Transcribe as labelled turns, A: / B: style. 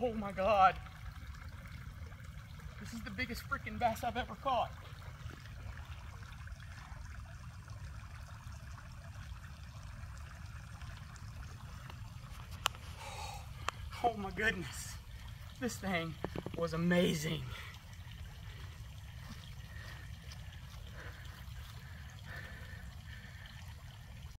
A: Oh my God. This is the biggest freaking bass I've ever caught. Oh my goodness. This thing was amazing.